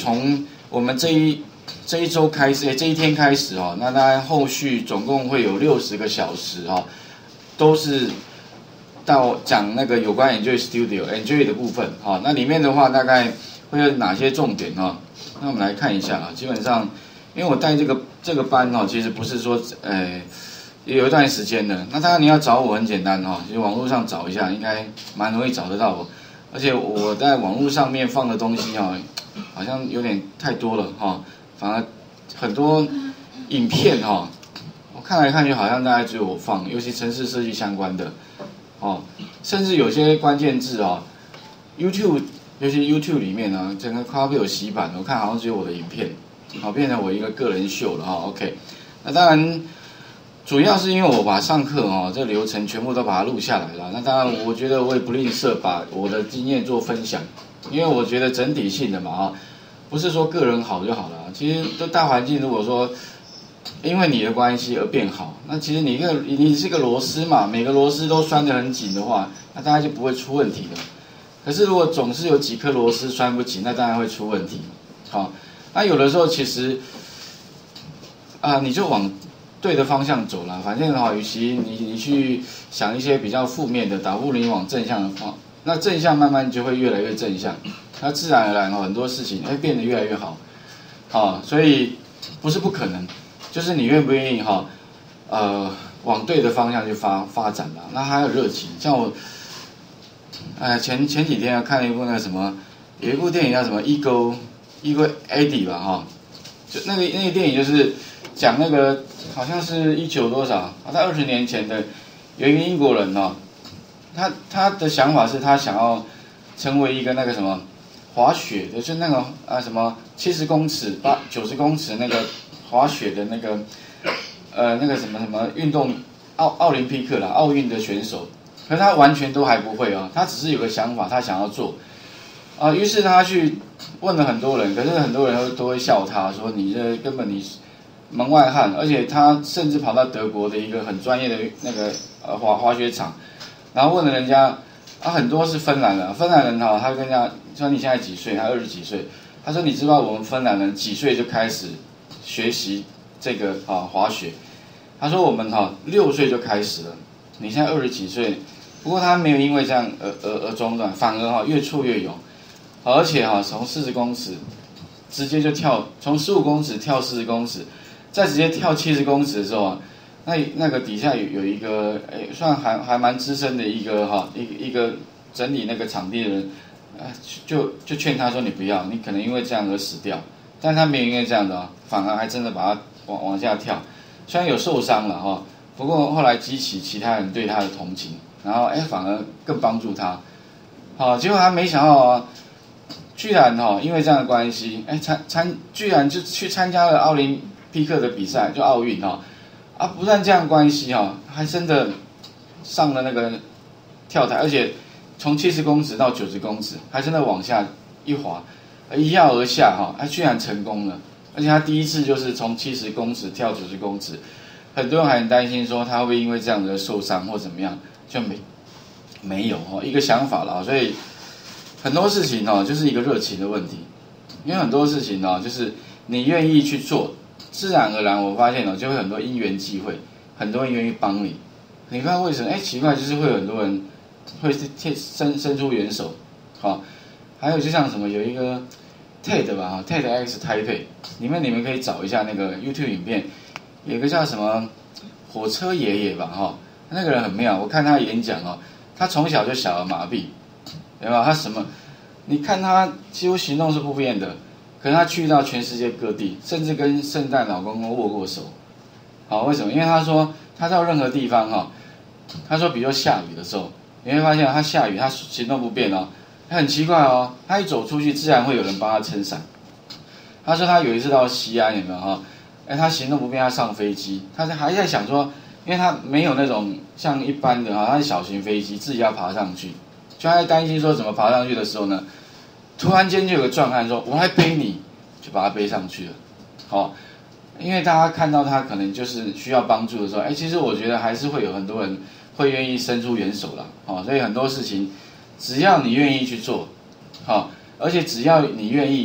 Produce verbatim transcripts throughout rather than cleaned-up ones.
从我们这一这一周开始，这一天开始哦，那当然后续总共会有六十个小时哦，都是到讲那个有关 Enjoy Studio Enjoy 的部分哈、哦。那里面的话大概会有哪些重点哈、哦？那我们来看一下啊，基本上因为我带这个这个班哦，其实不是说呃。也有一段时间了，那当然你要找我很简单哈、哦，其实网络上找一下，应该蛮容易找得到我。而且我在网络上面放的东西哈、哦，好像有点太多了哈、哦，反而很多影片哈、哦，我看来看去好像大概只有我放，尤其程式设计相关的哦，甚至有些关键字哦 ，YouTube 尤其 YouTube 里面呢，整个快要被我洗版了，我看好像只有我的影片，好变成我一个个人秀了哈、哦。OK， 那当然。主要是因为我把上课哦这流程全部都把它录下来了，那当然我觉得我也不吝啬把我的经验做分享，因为我觉得整体性的嘛啊，不是说个人好就好了，其实都大环境如果说因为你的关系而变好，那其实你一个你是个螺丝嘛，每个螺丝都拴得很紧的话，那当然就不会出问题了。可是如果总是有几颗螺丝拴不紧，那当然会出问题。好，那有的时候其实啊你就往对的方向走了，反正哈，与其你你去想一些比较负面的，倒不如你往正向的方，那正向慢慢就会越来越正向，那自然而然哦，很多事情会变得越来越好，好，所以不是不可能，就是你愿不愿意哈，呃，往对的方向去发发展啦，那还有热情，像我，哎，前前几天看了一部那个什么，有一部电影叫什么《Ego Ego Eddie》吧哈，就那个那个电影就是讲那个。好像是一九多少啊？在二十年前的有一个英国人哦，他他的想法是他想要成为一个那个什么滑雪的，就那个啊什么七十公尺、八九十公尺那个滑雪的那个呃那个什么什么运动奥奥林匹克啦，奥运的选手，可是他完全都还不会哦，他只是有个想法，他想要做啊，于是他去问了很多人，可是很多人都都会笑他说你这根本你。门外汉，而且他甚至跑到德国的一个很专业的那个呃滑滑雪场，然后问了人家，啊很多是芬兰人，芬兰人哈、哦，他跟人家说你现在几岁？他二十几岁，他说你知道我们芬兰人几岁就开始学习这个啊滑雪？他说我们哈、哦、六岁就开始了，你现在二十几岁，不过他没有因为这样而而而中断，反而哈、哦、越挫越勇，而且哈、哦、从四十公尺直接就跳，从十五公尺跳四十公尺。再直接跳七十公尺的时候啊，那那个底下有有一个诶，算还还蛮资深的一个哈，一一个整理那个场地的人，啊，就就劝他说你不要，你可能因为这样而死掉。但他没有因为这样的啊，反而还真的把他往往下跳，虽然有受伤了哈，不过后来激起其他人对他的同情，然后哎反而更帮助他，好，结果他没想到啊，居然哈因为这样的关系，哎参参居然就去参加了奥林匹克的比赛，就奥运哈，啊不但这样关系哈，还真的上了那个跳台，而且从七十公尺到九十公尺，还真的往下一滑，一跃而下哈，他居然成功了，而且他第一次就是从七十公尺跳九十公尺，很多人还很担心说他会不会因为这样的受伤或怎么样，就没没有哈一个想法了，所以很多事情哦就是一个热情的问题，因为很多事情哦就是你愿意去做。自然而然，我发现哦，就会很多因缘际会，很多人愿意帮你。你看为什么？哎，奇怪，就是会有很多人会伸伸出援手，好、哦，还有就像什么有一个 T E D 吧，哈 ，T E D X 台北，里面你们可以找一下那个 YouTube 影片，有一个叫什么火车爷爷吧，哈、哦，那个人很妙，我看他演讲哦，他从小就小儿麻痹，对吧？他什么？你看他几乎行动是不便的。可是他去到全世界各地，甚至跟圣诞老公公握过手。好，为什么？因为他说他到任何地方哈，他说比如说下雨的时候，你会发现他下雨他行动不便哦，他很奇怪哦，他一走出去自然会有人帮他撑伞。他说他有一次到西安有没有哈？哎，他行动不便，他上飞机，他还在想说，因为他没有那种像一般的哈，他是小型飞机自己要爬上去，就他在担心说怎么爬上去的时候呢？突然间就有个壮汉说：“我来背你。”就把他背上去了。好、哦，因为大家看到他可能就是需要帮助的时候，哎，其实我觉得还是会有很多人会愿意伸出援手啦。哦，所以很多事情只要你愿意去做，好、哦，而且只要你愿意哈、哦，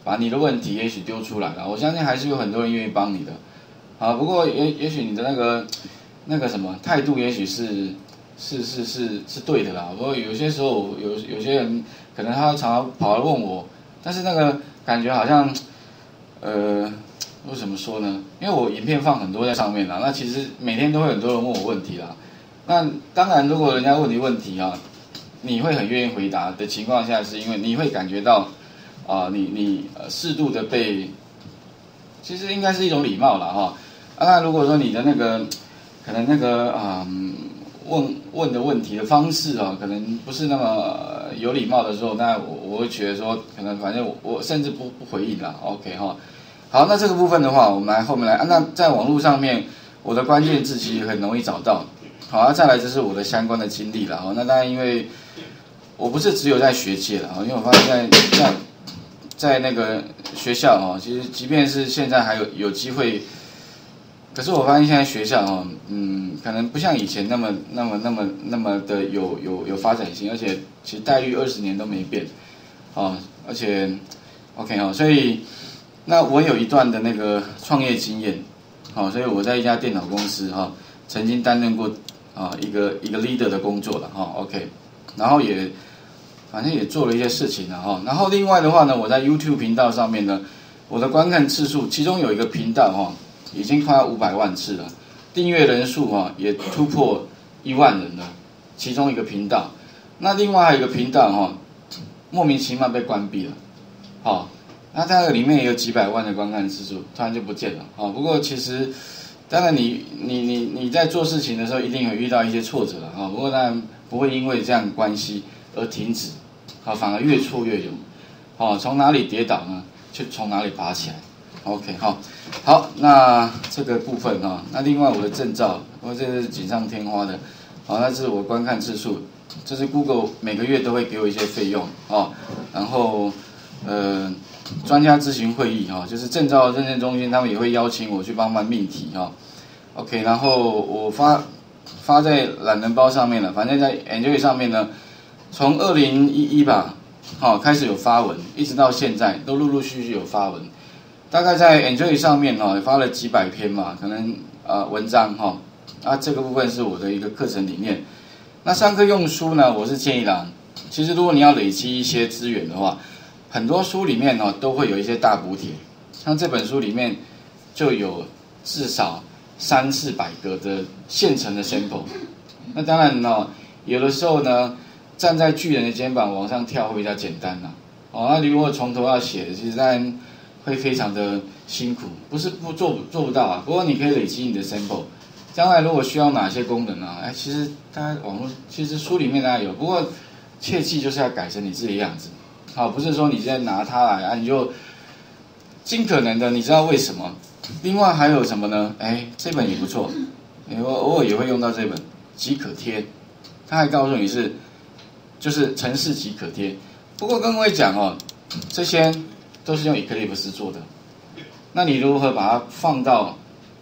把你的问题也许丢出来了，我相信还是有很多人愿意帮你的。啊，不过也也许你的那个那个什么态度，也许是是是是是对的啦。不过有些时候有有些人可能他常常跑来问我，但是那个感觉好像呃。为什么说呢？因为我影片放很多在上面啦，那其实每天都会很多人问我问题啦。那当然，如果人家问你问题啊，你会很愿意回答的情况下，是因为你会感觉到啊、呃，你你呃适度的被，其实应该是一种礼貌啦哈。啊，那如果说你的那个可能那个啊、嗯、问问的问题的方式啊，可能不是那么有礼貌的时候，那我我会觉得说，可能反正我我甚至不不回应啦 ，OK 哈。好，那这个部分的话，我们来后面来啊。那在网络上面，我的关键字其实很容易找到。好，啊、再来就是我的相关的经历了。好，那当然因为我不是只有在学界了啊，因为我发现在在在那个学校哦，其实即便是现在还有有机会，可是我发现现在学校哦，嗯，可能不像以前那么那么那么那么的有有有发展性，而且其实待遇二十年都没变，哦，而且 OK 哦，所以。那我有一段的那个创业经验，好、哦，所以我在一家电脑公司哈、哦，曾经担任过啊、哦、一个一个 leader 的工作了哈、哦、，OK， 然后也反正也做了一些事情了哈、哦，然后另外的话呢，我在 YouTube 频道上面呢，我的观看次数，其中有一个频道哈、哦，已经快要五百万次了，订阅人数哈、哦、也突破一万人了，其中一个频道，那另外还有一个频道哈、哦，莫名其妙被关闭了，好、哦。那它里面也有几百万的观看次数，突然就不见了啊、哦！不过其实，当然你你你你在做事情的时候，一定会遇到一些挫折了啊、哦。不过当然不会因为这样关系而停止，好、哦，反而越挫越勇。哦，从哪里跌倒呢，就从哪里爬起来。OK， 好，好，那这个部分啊、哦，那另外我的证照，我这是锦上添花的，好、哦，那是我观看次数，这是 Google 每个月都会给我一些费用啊、哦，然后呃。专家咨询会议哈，就是证照认证中心，他们也会邀请我去帮忙命题哈。OK， 然后我发发在懒人包上面了，反正在 Enjoy 上面呢，从二零一一吧，好开始有发文，一直到现在都陆陆续续有发文，大概在 Enjoy 上面哈发了几百篇嘛，可能呃文章哈，啊这个部分是我的一个课程理念。那上课用书呢，我是建议啦，其实如果你要累积一些资源的话。很多书里面哦都会有一些大补帖，像这本书里面就有至少三四百个的现成的 sample。那当然哦，有的时候呢，站在巨人的肩膀往上跳会比较简单啦。哦，那你如果从头要写，其实当然会非常的辛苦，不是不做做不到啊。不过你可以累积你的 sample， 将来如果需要哪些功能啊，哎，其实大家网络其实书里面大家有，不过切记就是要改成你自己的样子。好，不是说你现在拿它来啊，你就尽可能的，你知道为什么？另外还有什么呢？哎，这本也不错，我偶尔也会用到这本即可贴，它还告诉你是就是程式即可贴。不过跟各位讲哦，这些都是用 Eclipse 做的，那你如何把它放到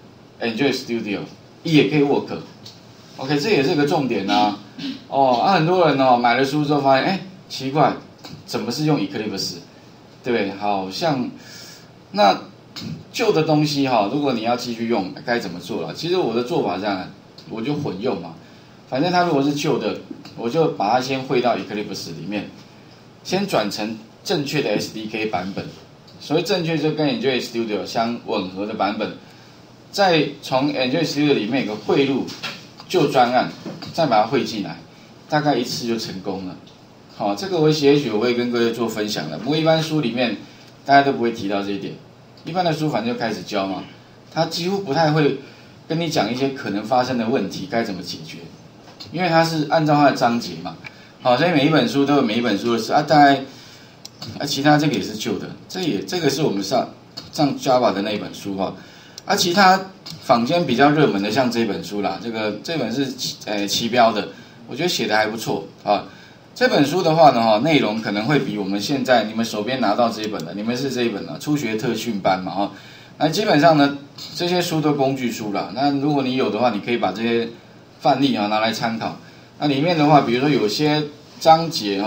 Enjoy Studio 也可以 work？OK， 这也是个重点啊。哦，啊，很多人哦买了书之后发现，哎，奇怪。怎么是用 Eclipse， 对不对？好像那旧的东西哈，如果你要继续用，该怎么做了？其实我的做法这样，我就混用嘛。反正它如果是旧的，我就把它先汇到 Eclipse 里面，先转成正确的 S D K 版本。所谓正确就跟 Enjoy Studio 相吻合的版本，再从 Enjoy Studio 里面有个汇入旧专案，再把它汇进来，大概一次就成功了。好，这个我也许我会跟各位做分享的。不过一般书里面大家都不会提到这一点，一般的书反正就开始教嘛，他几乎不太会跟你讲一些可能发生的问题该怎么解决，因为它是按照它的章节嘛。好，所以每一本书都有每一本书的事啊，大概啊其他这个也是旧的，这也这个是我们上上 Java 的那一本书哈。啊，其他坊间比较热门的像这本书啦，这个这本是呃旗标的，我觉得写的还不错啊。这本书的话呢，哈，内容可能会比我们现在你们手边拿到这一本的，你们是这一本的初学特训班嘛，哈，那基本上呢，这些书都工具书啦。那如果你有的话，你可以把这些范例啊拿来参考。那里面的话，比如说有些章节哈，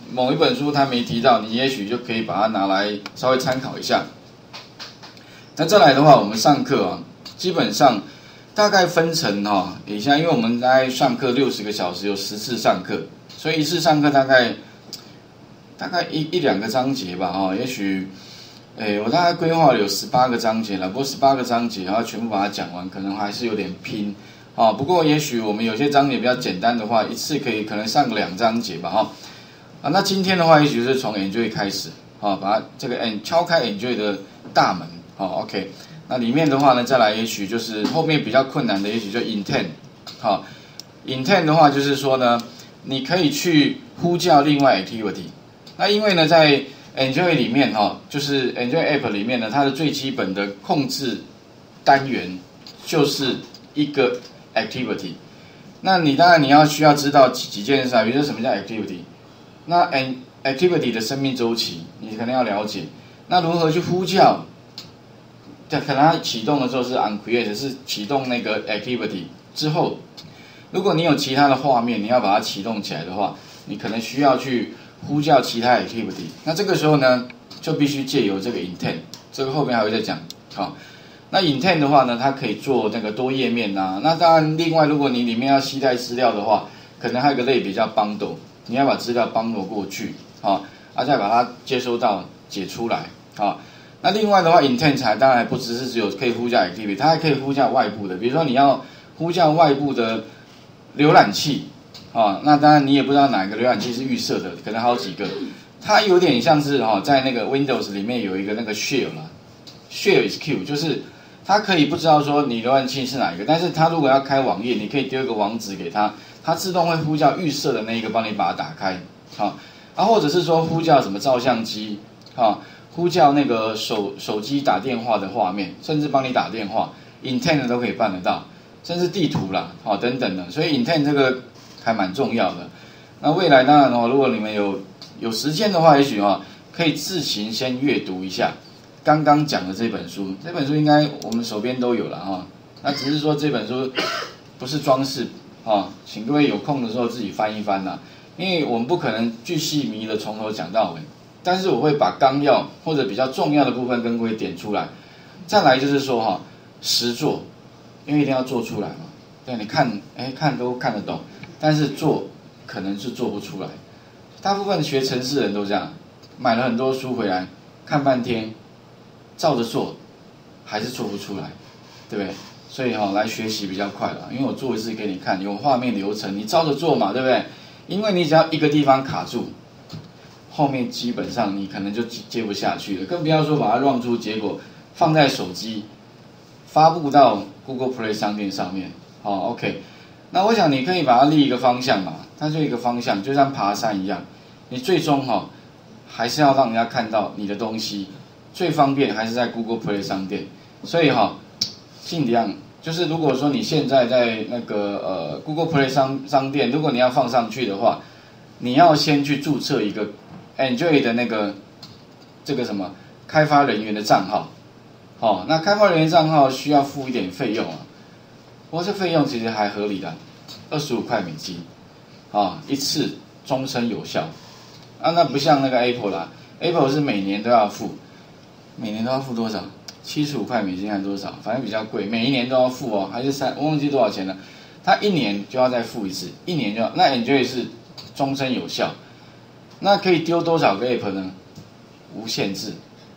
某一本书它没提到，你也许就可以把它拿来稍微参考一下。那再来的话，我们上课啊，基本上大概分成哈、哦，以下因为我们大概上课六十个小时，有十次上课，所以一次上课大概大概一一两个章节吧，哈、哦，也许。哎，我大概规划了有十八个章节了，不过十八个章节，然后全部把它讲完，可能还是有点拼，哦。不过也许我们有些章节比较简单的话，一次可以可能上个两章节吧，哈、哦。啊，那今天的话，也许是从 enjoy 开始，啊、哦，把这个 en 敲开 enjoy 的大门，好、哦、，OK。那里面的话呢，再来也许就是后面比较困难的，也许就 intent， 好、哦、，intent 的话就是说呢，你可以去呼叫另外 activity， 那因为呢，在Enjoy 里面哈，就是 Enjoy App 里面呢，它的最基本的控制单元就是一个 activity。那你当然你要需要知道几几件事啊，比如说什么叫 activity， 那 activity 的生命周期你可能要了解。那如何去呼叫？可能它启动的时候是 uncreate， 是启动那个 activity 之后，如果你有其他的画面，你要把它启动起来的话，你可能需要去呼叫其他 activity， 那这个时候呢，就必须借由这个 intent， 这个后面还会再讲。好，那 intent 的话呢，它可以做那个多页面呐、啊。那当然，另外如果你里面要携带资料的话，可能还有一个类别叫 bundle， 你要把资料 bundle 过去，好，啊再把它接收到解出来，好。那另外的话 ，intent 还当然不只是只有可以呼叫 activity， 它还可以呼叫外部的，比如说你要呼叫外部的浏览器。哦，那当然你也不知道哪个浏览器是预设的，可能好几个。它有点像是哈、哦，在那个 Windows 里面有一个那个 share 啦 ，share is Q， 就是它可以不知道说你浏览器是哪一个，但是它如果要开网页，你可以丢一个网址给它，它自动会呼叫预设的那一个，帮你把它打开。好、哦，啊，或者是说呼叫什么照相机，哈、哦，呼叫那个手手机打电话的画面，甚至帮你打电话 ，intent 都可以办得到，甚至地图啦，好、哦、等等的，所以 intent 这个还蛮重要的。那未来当然哦，如果你们有有时间的话，也许哦可以自行先阅读一下刚刚讲的这本书。这本书应该我们手边都有了哈、哦。那只是说这本书不是装饰啊，请各位有空的时候自己翻一翻啦。因为我们不可能巨细靡遗的从头讲到尾，但是我会把纲要或者比较重要的部分跟各位点出来。再来就是说哈、哦，实作，因为一定要做出来嘛。对，你看，哎，看都看得懂。但是做可能是做不出来，大部分学程式人都这样，买了很多书回来，看半天，照着做，还是做不出来，对不对？所以哈、哦，来学习比较快了，因为我做一次给你看，有画面流程，你照着做嘛，对不对？因为你只要一个地方卡住，后面基本上你可能就接不下去了，更不要说把它run出结果放在手机，发布到 Google Play 商店上面，好 ，OK。那我想你可以把它立一个方向嘛，它就一个方向，就像爬山一样，你最终哈、哦、还是要让人家看到你的东西，最方便还是在 Google Play 商店。所以哈、哦，尽量就是如果说你现在在那个呃 Google Play 商商店，如果你要放上去的话，你要先去注册一个 Enjoy 的那个这个什么开发人员的账号，哦，那开发人员账号需要付一点费用啊。不过这费用其实还合理的，二十五块美金，啊，一次终身有效，啊，那不像那个 Apple 啦 ，Apple 是每年都要付，每年都要付多少？七十五块美金还是多少？反正比较贵，每一年都要付哦，还是三，我忘记多少钱了。它一年就要再付一次，一年就要，那 Enjoy 是终身有效，那可以丢多少个 App 呢？无限制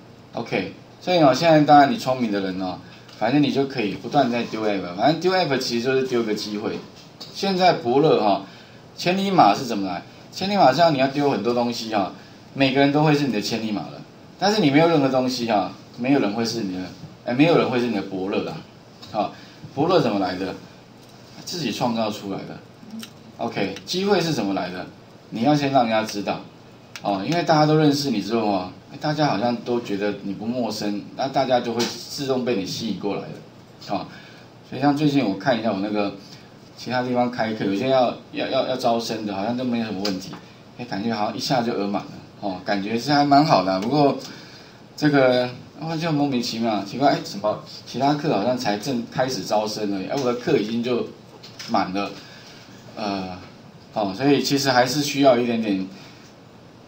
，OK， 所以哦，现在当然你聪明的人哦。反正你就可以不断在丢 app， 反正丢 app 其实就是丢个机会。现在伯乐哈，千里马是怎么来？千里马是要你要丢很多东西哈，每个人都会是你的千里马了。但是你没有任何东西哈，没有人会是你的，哎，没有人会是你的伯乐啦。好，伯乐怎么来的？自己创造出来的。OK， 机会是怎么来的？你要先让人家知道，哦，因为大家都认识你之后啊。大家好像都觉得你不陌生，那大家就会自动被你吸引过来的，啊、哦，所以像最近我看一下我那个其他地方开课，有些要要要要招生的，好像都没什么问题，哎，感觉好像一下就额满了，哦，感觉是还蛮好的、啊。不过这个哦就莫名其妙，奇怪，哎，怎么其他课好像才正开始招生而已，哎，我的课已经就满了，呃，哦，所以其实还是需要一点点。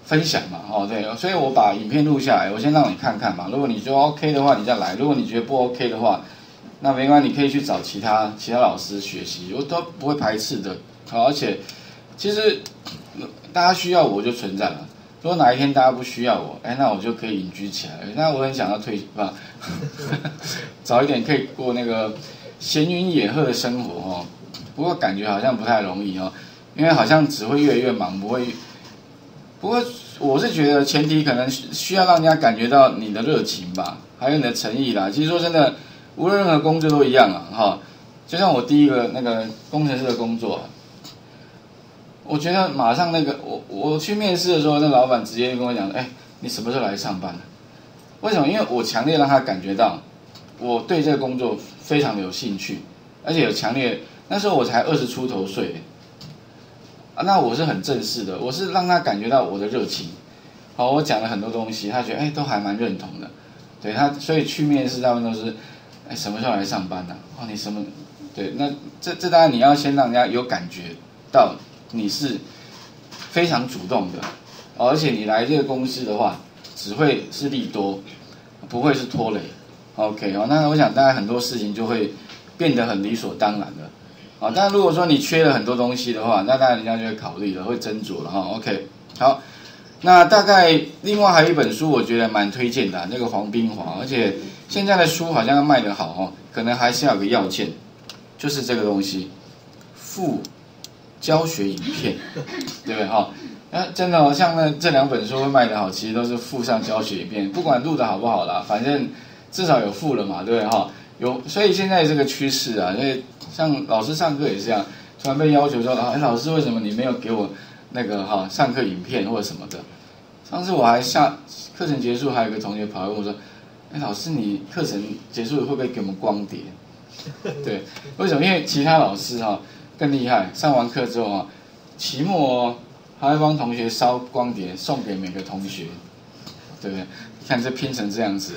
分享嘛，哦对，所以我把影片录下来，我先让你看看嘛。如果你觉得 OK 的话，你再来；如果你觉得不 OK 的话，那没关系，你可以去找其他其他老师学习，我都不会排斥的。好，而且其实大家需要我就存在了。如果哪一天大家不需要我，哎，那我就可以隐居起来了。那我很想要退吧，早一点可以过那个闲云野鹤的生活哦。不过感觉好像不太容易哦，因为好像只会越来越忙，不会。不过我是觉得前提可能需要让人家感觉到你的热情吧，还有你的诚意啦。其实说真的，无论任何工作都一样啊，哈。就像我第一个那个工程师的工作、啊，我觉得马上那个我我去面试的时候，那老板直接跟我讲，哎，你什么时候来上班？为什么？因为我强烈让他感觉到我对这个工作非常的有兴趣，而且有强烈。那时候我才二十出头岁。啊，那我是很正式的，我是让他感觉到我的热情。好，我讲了很多东西，他觉得哎都还蛮认同的。对他，所以去面试他们都是，哎什么时候来上班呢、啊？哦，你什么？对，那这这当然你要先让人家有感觉到你是非常主动的，哦、而且你来这个公司的话，只会是利多，不会是拖累。OK 哦，那我想大概很多事情就会变得很理所当然了。啊，但如果说你缺了很多东西的话，那当然人家就会考虑了，会斟酌了哈。OK， 好，那大概另外还有一本书，我觉得蛮推荐的、啊，那个黄宾华，而且现在的书好像要卖得好哈，可能还是要有个要件，就是这个东西，附教学影片，对不对哈？那真的哦，像那这两本书会卖得好，其实都是附上教学影片，不管录得好不好啦，反正至少有附了嘛，对不对哈？有，所以现在这个趋势啊，因为像老师上课也是这样，突然被要求说，哎，老师为什么你没有给我那个哈上课影片或者什么的？上次我还下课程结束，还有一个同学跑来问我说，哎，老师你课程结束会不会给我们光碟？对，为什么？因为其他老师哈更厉害，上完课之后啊，期末哦还会帮同学烧光碟送给每个同学，对不对？你看这拼成这样子。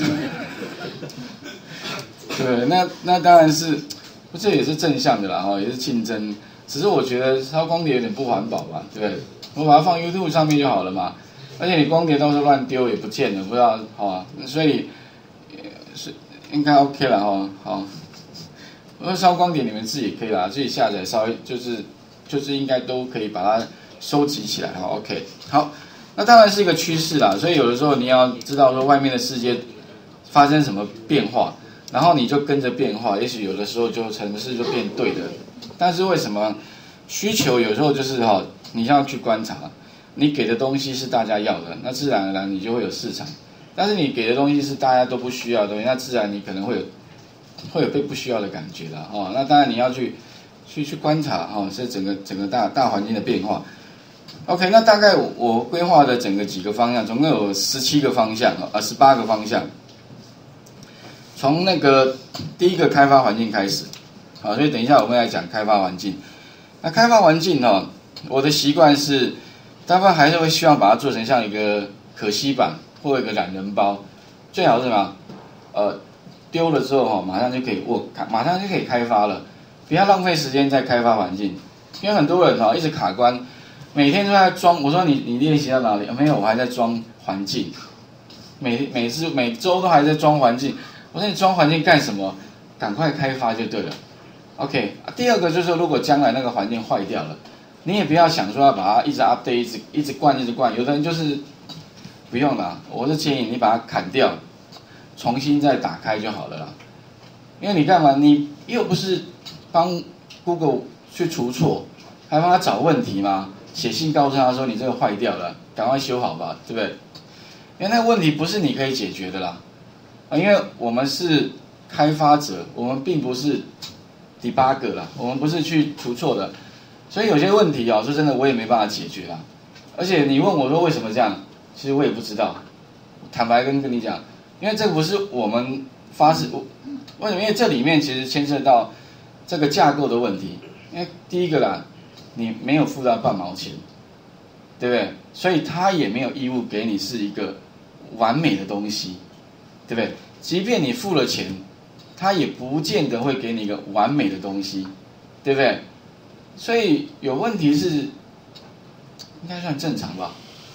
对，那那当然是，这也是正向的啦，哈，也是竞争。只是我觉得烧光碟有点不环保吧，对不对？我把它放 YouTube 上面就好了嘛。而且你光碟到时候乱丢也不见了，不知道，哈，所以是应该 OK 了哈，好。我说烧光碟你们自己也可以啦，自己下载稍微就是就是应该都可以把它收集起来，哈 OK。好，那当然是一个趋势啦，所以有的时候你要知道说外面的世界发生什么变化。然后你就跟着变化，也许有的时候就城市就变对的，但是为什么需求有时候就是哈、哦，你要去观察，你给的东西是大家要的，那自然而然你就会有市场。但是你给的东西是大家都不需要的东西，那自然你可能会有会有被不需要的感觉啦。哦。那当然你要去去去观察哈，这、哦、整个整个大大环境的变化。OK， 那大概我我规划的整个几个方向，总共有十七个方向啊，十八个方向。从那个第一个开发环境开始，好，所以等一下我们来讲开发环境。那开发环境哦，我的习惯是，大部分还是会希望把它做成像一个可吸板或一个懒人包，最好是什么？呃，丢了之后哈，马上就可以握，马上就可以开发了，不要浪费时间在开发环境。因为很多人哈一直卡关，每天都在装。我说你你练习到哪里？没有，我还在装环境。每每次每周都还在装环境。我说你装环境干什么？赶快开发就对了。OK， 第二个就是说，如果将来那个环境坏掉了，你也不要想说要把它一直 update， 一直一直灌，一直灌。有的人就是不用了，我是建议你把它砍掉，重新再打开就好了啦。因为你干嘛？你又不是帮 Google 去除错，还帮他找问题吗？写信告诉他说你这个坏掉了，赶快修好吧，对不对？因为那个问题不是你可以解决的啦。因为我们是开发者，我们并不是 debugger 啦，我们不是去除错的，所以有些问题啊，说真的我也没办法解决啦。而且你问我说为什么这样，其实我也不知道。坦白跟跟你讲，因为这不是我们发誓，为什么？因为这里面其实牵涉到这个架构的问题。因为第一个啦，你没有付到半毛钱，对不对？所以他也没有义务给你是一个完美的东西。对不对？即便你付了钱，他也不见得会给你一个完美的东西，对不对？所以有问题是应该算正常吧？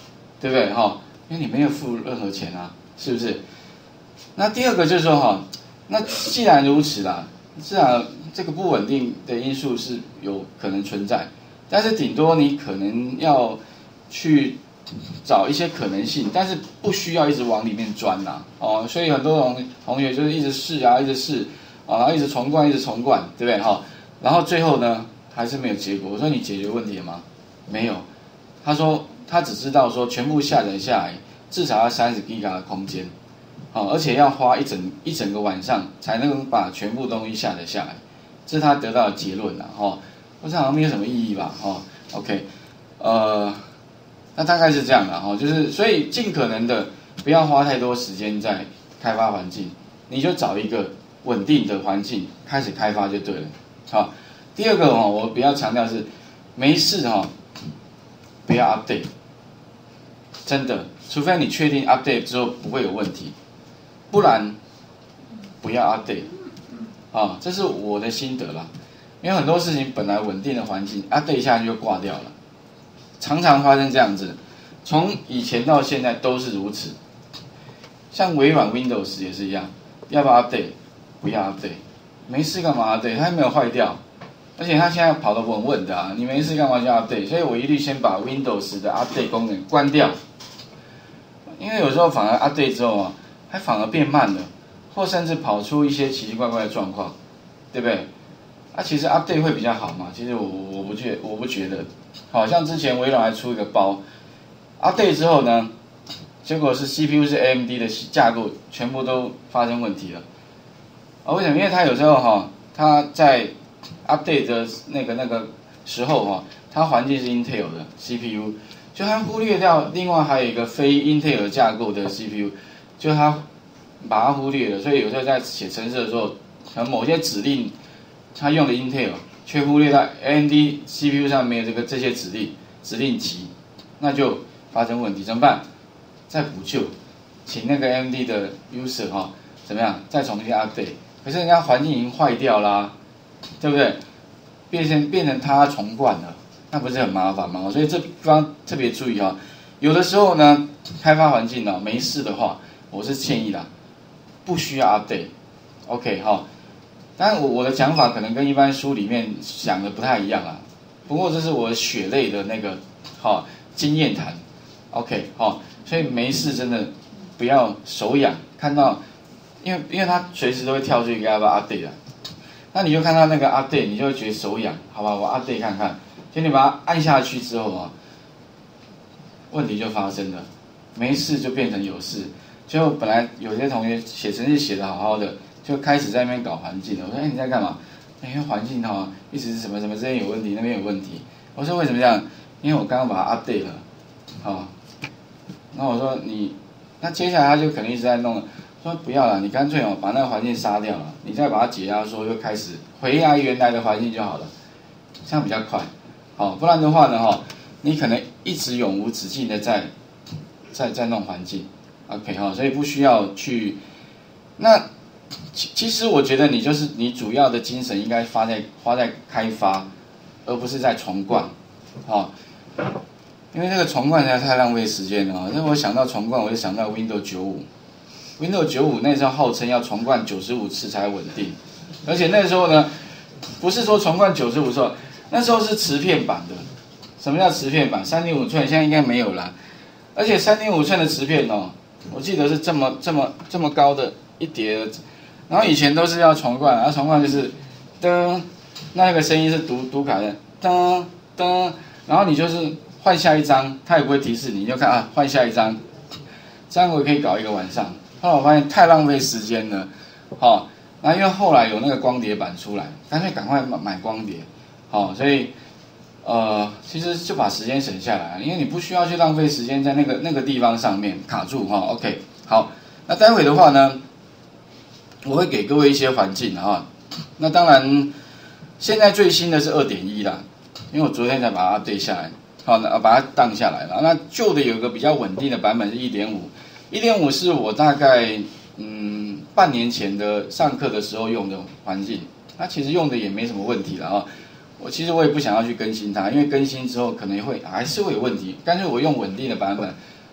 对不对哈？因为你没有付任何钱啊，是不是？那第二个就是说哈，那既然如此啦，自然这个不稳定的因素是有可能存在，但是顶多你可能要去找一些可能性，但是不需要一直往里面钻呐、哦，所以很多同同学就是一直试啊，一直试啊，然后一直重灌，一直重灌，对不对哈？然后最后呢还是没有结果。我说你解决问题了吗？没有。他说他只知道说全部下载下来至少要三十 G B 的空间。哦，而且要花一整一整个晚上才能把全部东西下载下来，这是他得到的结论啦。哦，我想好像没有什么意义吧。哦 ，OK， 呃，那大概是这样的哈，就是所以尽可能的不要花太多时间在开发环境，你就找一个稳定的环境开始开发就对了。好，第二个哦，我比较强调是没事哈，不要 update， 真的，除非你确定 update 之后不会有问题。不然不要 update 啊，这是我的心得啦。因为很多事情本来稳定的环境 update 一下就挂掉了，常常发生这样子，从以前到现在都是如此。像微软 Windows 也是一样，要不要 update？ 不要 update， 没事干嘛 update？ 它还没有坏掉，而且它现在跑得稳稳的啊，你没事干嘛就 update？ 所以我一律先把 Windows 的 update 功能关掉，因为有时候反而 update 之后啊。还反而变慢了，或甚至跑出一些奇奇怪怪的状况，对不对？啊，其实 update 会比较好嘛。其实我我不觉我不觉得，好像之前微软还出一个包 ，update 之后呢，结果是 C P U 是 A M D 的架构全部都发生问题了。啊，为什么？因为它有时候哈，它在 update 的那个那个时候哈，它环境是 Intel 的 C P U， 就它忽略掉另外还有一个非 Intel 架构的 C P U。就他把它忽略了，所以有时候在写程式的时候，可能某些指令他用的 Intel 却忽略到 A M D C P U 上没有这个这些指令指令集，那就发生问题，怎么办？再补救，请那个 A M D 的 user 哈、哦，怎么样？再重新 update。可是人家环境已经坏掉啦，对不对？变成变成他重灌了，那不是很麻烦吗？所以这地方特别注意哈、哦，有的时候呢，开发环境呢、哦、没事的话。我是建议啦，不需要 update，OK 哈。当然我我的讲法可能跟一般书里面想的不太一样啊。不过这是我血泪的那个哈经验谈 ，OK 哈。所以没事真的不要手痒，看到因为因为它随时都会跳出一个要不要 update 啊，那你就看到那个 update， 你就会觉得手痒，好吧？我 update 看看，就你把它按下去之后啊，问题就发生了，没事就变成有事。就本来有些同学写程式写得好好的，就开始在那边搞环境了。我说：“哎，你在干嘛？”因为环境哈，一直什么什么这边有问题，那边有问题。我说：“为什么这样？”因为我刚刚把它 update 了，啊。然后我说：“你，那接下来他就肯定一直在弄了。”说：“不要了，你干脆哦把那个环境杀掉了，你再把它解压缩，又开始回来原来的环境就好了，这样比较快。好，不然的话呢哈，你可能一直永无止境的在在在弄环境。” OK 哈，所以不需要去。那其其实我觉得你就是你主要的精神应该花在花在开发，而不是在重灌，哦，因为这个重灌实在太浪费时间了。因为我想到重灌，我就想到 Windows 九五，Windows 九五那时候号称要重灌九十五次才稳定，而且那时候呢，不是说重灌九十五次，那时候是磁片版的。什么叫磁片版？三点五寸，现在应该没有了。而且三点五寸的磁片哦。我记得是这么这么这么高的一叠，然后以前都是要重灌，然后重灌就是噔，那个声音是读读卡的噔噔，然后你就是换下一张，它也不会提示你，你就看啊换下一张，这样我也可以搞一个晚上。后来我发现太浪费时间了，好，然后因为后来有那个光碟版出来，干脆赶快买光碟，好，所以。呃，其实就把时间省下来，因为你不需要去浪费时间在那个那个地方上面卡住哈。OK， 好，那待会的话呢，我会给各位一些环境哈。那当然，现在最新的是 二点一 啦，因为我昨天才把它对下来，好，那把它荡下来了。那旧的有一个比较稳定的版本是 一点五， 一点五是我大概嗯半年前的上课的时候用的环境，它其实用的也没什么问题了啊。我其实我也不想要去更新它，因为更新之后可能会还是会有问题，干脆我用稳定的版本，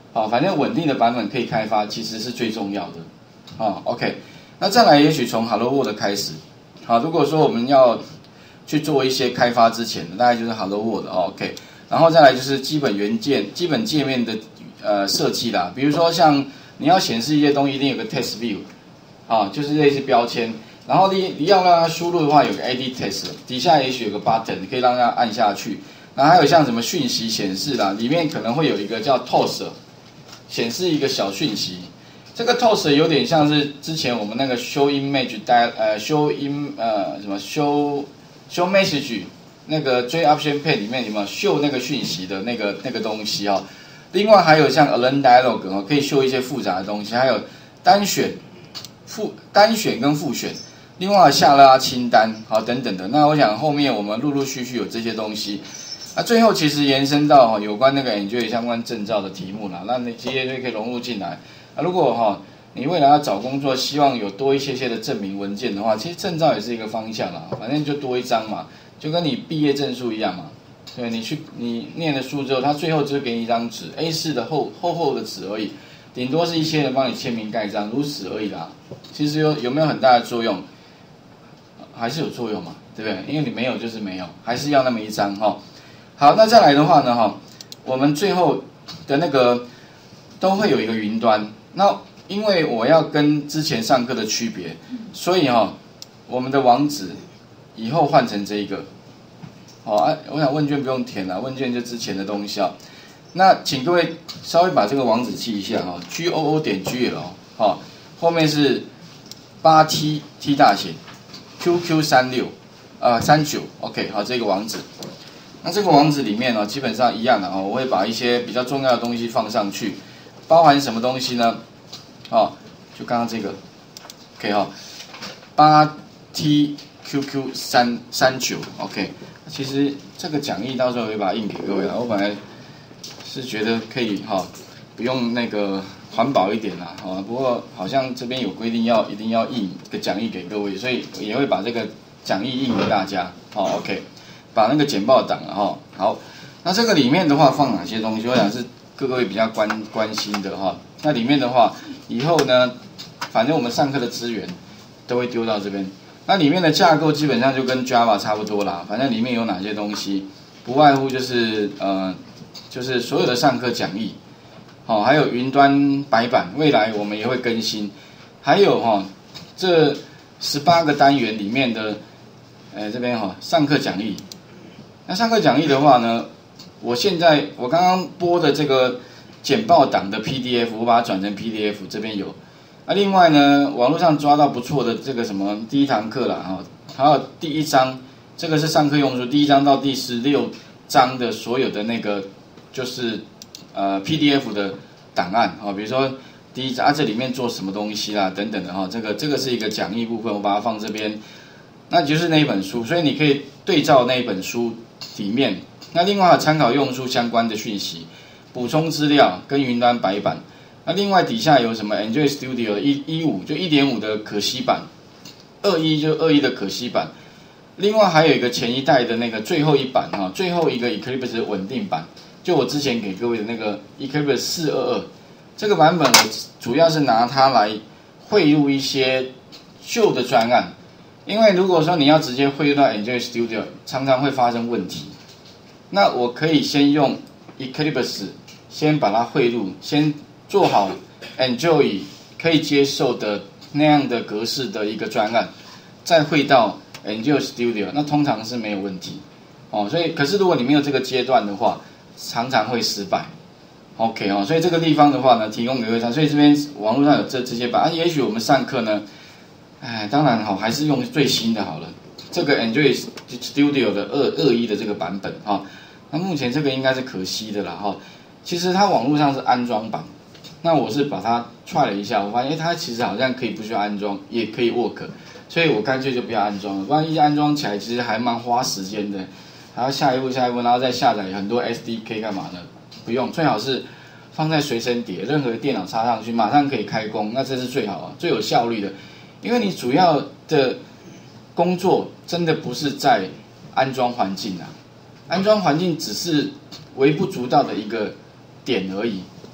好，反正稳定的版本可以开发，其实是最重要的。啊 ，OK， 那再来，也许从 Hello World 开始。好，如果说我们要去做一些开发之前，大概就是 Hello World 哦 ，OK， 然后再来就是基本元件、基本界面的呃设计啦，比如说像你要显示一些东西，一定有个 Text View， 啊，就是类似标签。然后你你要让它输入的话，有个 Edit Text， 底下也许有个 button， 可以让它按下去。然后还有像什么讯息显示啦，里面可能会有一个叫 Toast， 显示一个小讯息。这个 Toast 有点像是之前我们那个 Show Image 带呃 Show im 呃什么 Show Show Message 那个追 Option Pane 里面有没有秀那个讯息的那个那个东西哦。另外还有像 Align Dialog 哦，可以秀一些复杂的东西，还有单选、复单选跟复选。另外下拉清单，好等等的，那我想后面我们陆陆续续有这些东西，那最后其实延伸到哈有关那个 Enjoy 相关证照的题目啦，那你这些就可以融入进来。啊，如果哈你未来要找工作，希望有多一些些的证明文件的话，其实证照也是一个方向啦，反正就多一张嘛，就跟你毕业证书一样嘛。对，你去你念了书之后，他最后只给你一张纸 A 四 的厚厚厚的纸而已，顶多是一些人帮你签名盖章，如此而已啦。其实有有没有很大的作用？还是有作用嘛，对不对？因为你没有就是没有，还是要那么一张哈、哦。好，那再来的话呢哈，我们最后的那个都会有一个云端。那因为我要跟之前上课的区别，所以哈，我们的网址以后换成这一个。好、哦，啊，我想问卷不用填了，问卷就之前的东西啊。那请各位稍微把这个网址记一下哈 ，G O O 点 G L 哈，后面是八 T T 大写。Q Q 三六，呃三九 ，OK， 好，这个网址。那这个网址里面呢、哦，基本上一样的哦，我会把一些比较重要的东西放上去，包含什么东西呢？哦，就刚刚这个 ，OK 哈、哦，八 T Q Q 三三九 ，OK。其实这个讲义到时候我会把它印给各位了，我本来是觉得可以哈、哦，不用那个。环保一点啦，好吧？不过好像这边有规定要一定要印个讲义给各位，所以也会把这个讲义印给大家。好 ，OK， 把那个简报档了哈。好，那这个里面的话放哪些东西？我想是各位比较关关心的哈。那里面的话，以后呢，反正我们上课的资源都会丢到这边。那里面的架构基本上就跟 Java 差不多啦，反正里面有哪些东西，不外乎就是呃，就是所有的上课讲义。哦，还有云端白板，未来我们也会更新。还有哈、哦，这十八个单元里面的，呃，这边哈、哦，上课讲义。那上课讲义的话呢，我现在我刚刚播的这个简报档的 P D F， 我把它转成 P D F， 这边有。那另外呢，网络上抓到不错的这个什么第一堂课啦，哈，还有第一章，这个是上课用书，第一章到第十六章的所有的那个就是。呃 ，P D F 的档案啊、哦，比如说第一章啊，这里面做什么东西啦，等等的哈、哦，这个这个是一个讲义部分，我把它放这边，那就是那一本书，所以你可以对照那一本书里面。那另外还有参考用书相关的讯息，补充资料跟云端白板。那另外底下有什么 Enjoy Studio 一一五就一点五的可惜版，二一就二一的可惜版。另外还有一个前一代的那个最后一版哈、哦，最后一个 Eclipse 稳定版。就我之前给各位的那个 Eclipse 四二二这个版本，我主要是拿它来汇入一些旧的专案，因为如果说你要直接汇入到 Enjoy Studio， 常常会发生问题。那我可以先用 Eclipse 先把它汇入，先做好 Enjoy 可以接受的那样的格式的一个专案，再汇到 Enjoy Studio， 那通常是没有问题哦。所以，可是如果你没有这个阶段的话，常常会失败 ，OK 哦，所以这个地方的话呢，提供给各位看。所以这边网络上有这这些版，啊，也许我们上课呢，哎，当然好，还是用最新的好了。这个 Enjoy Studio 的二二一的这个版本啊，那目前这个应该是可惜的啦哈。其实它网络上是安装版，那我是把它踹了一下，我发现它其实好像可以不需要安装，也可以 work， 所以我干脆就不要安装了，不然一安装起来其实还蛮花时间的。还要下一步下一步，然后再下载很多 S D K 干嘛呢？不用，最好是放在随身碟，任何电脑插上去，马上可以开工，那这是最好啊，最有效率的。因为你主要的工作真的不是在安装环境啊，安装环境只是微不足道的一个点而已。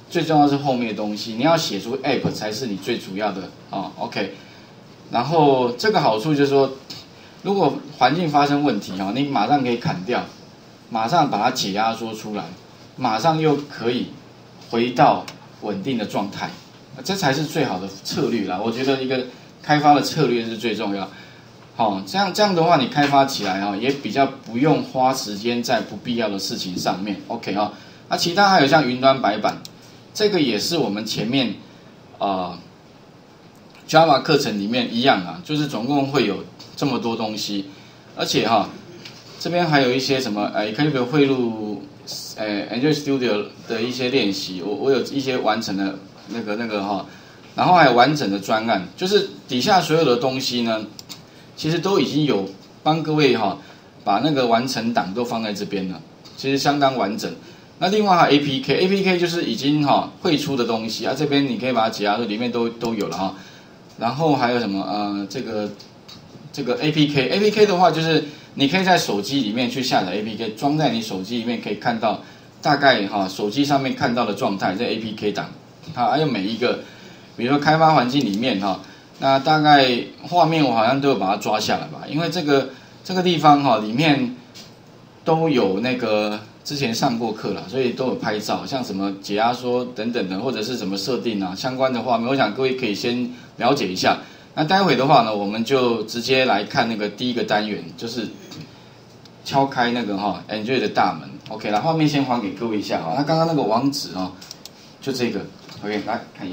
最重要是后面的东西，你要写出 App 才是你最主要的哦。OK， 然后这个好处就是说，如果环境发生问题哦，你马上可以砍掉，马上把它解压缩出来，马上又可以回到稳定的状态，这才是最好的策略啦。我觉得一个开发的策略是最重要。好、哦，这样这样的话，你开发起来哦，也比较不用花时间在不必要的事情上面。OK 哈、哦，那其他还有像云端白板，这个也是我们前面呃 Java 课程里面一样啊，就是总共会有这么多东西，而且哈、哦，这边还有一些什么呃，可以给汇入呃 Android Studio 的一些练习，我我有一些完成的那个那个哈、哦，然后还有完整的专案，就是底下所有的东西呢。其实都已经有帮各位哈、哦、把那个完成档都放在这边了，其实相当完整。那另外还有 A P K，A P K 就是已经哈、哦、绘出的东西啊，这边你可以把它解压，里面都都有了哈、哦。然后还有什么呃这个这个 A P K，A P K 的话就是你可以在手机里面去下载 A P K， 装在你手机里面可以看到大概哈、哦、手机上面看到的状态，这 A P K 档啊，还有每一个比如说开发环境里面哈。哦那大概画面我好像都有把它抓下来吧，因为这个这个地方哈、哦、里面都有那个之前上过课了，所以都有拍照，像什么解压缩等等的，或者是什么设定啊相关的画面，我想各位可以先了解一下。那待会的话呢，我们就直接来看那个第一个单元，就是敲开那个哈、哦、Android 的大门。OK， 来画面先还给各位一下哈。那刚刚那个网址啊、哦，就这个 ，OK， 来看一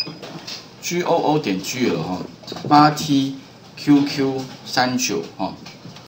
下。G O O 点 G L 哈，八 T Q Q 三九哈